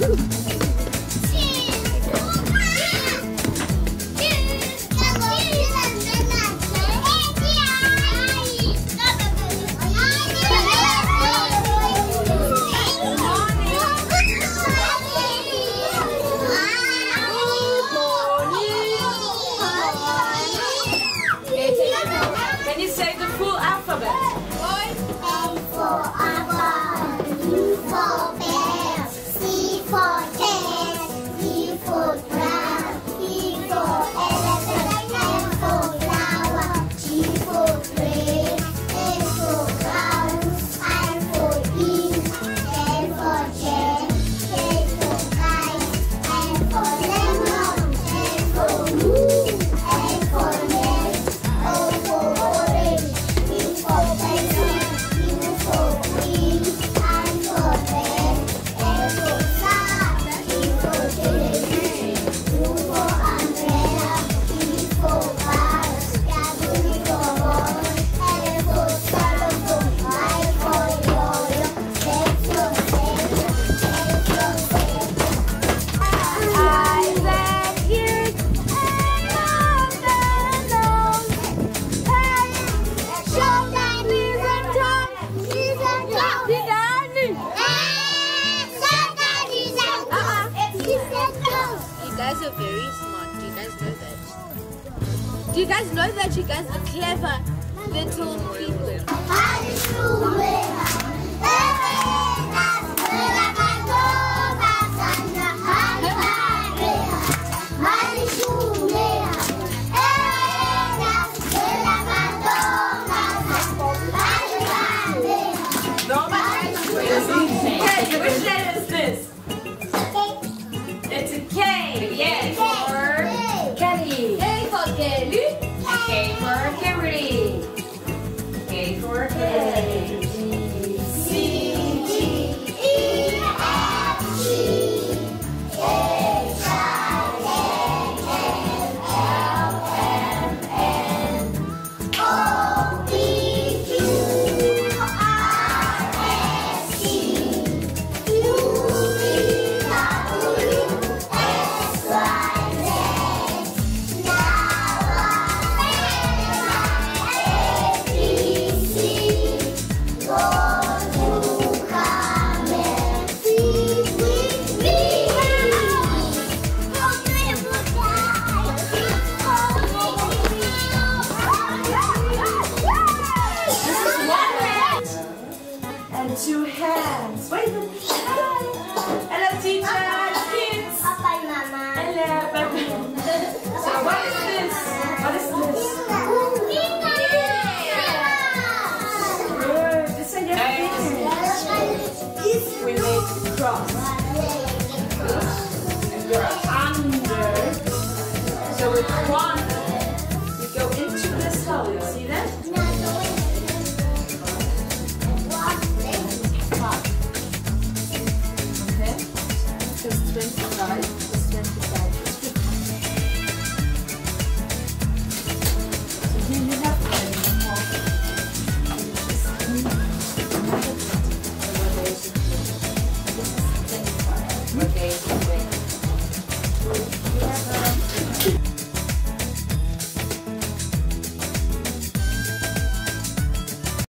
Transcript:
Can you say the full alphabet? A for apple, B for bear, C for cat, D for drum, E for elephant, F for flower, G for tree, A for cow, I for ink, K for jet, K for kite, L for lemon, M for moon, A for net, O for orange, P for pencil, U for queen, I for red, A for star, T for television, U for umbrella, E for car, W for ball, L for telephone, Y for yo-yo, Z for zebra, A for zebra. I bet you along the long hey, show that he's a top, he's a top. Show that he's a top, he's a top. You guys are very smart. Do you guys know that? Do you guys know that you guys are clever little people? Okay, which letter is this? It's a K. Yes. For Kelly. K for Kelly. K for Kimberly. K for K. C, D, E, F, G, H, I, J, K, L, M, N, O, P, Q, R, S, T, U, V, W, X, Y, Z. Now A, B, C, go to come and see with me. This is one hand and two hands. Wait a minute. Hello, teacher. Kids. Papa and Mama. Hello, baby. So what is this? What is this? Good. This are your fingers. We make a cross. And you're under. So with one, you go into this hole. You see that? Okay. Just 25. Just 25.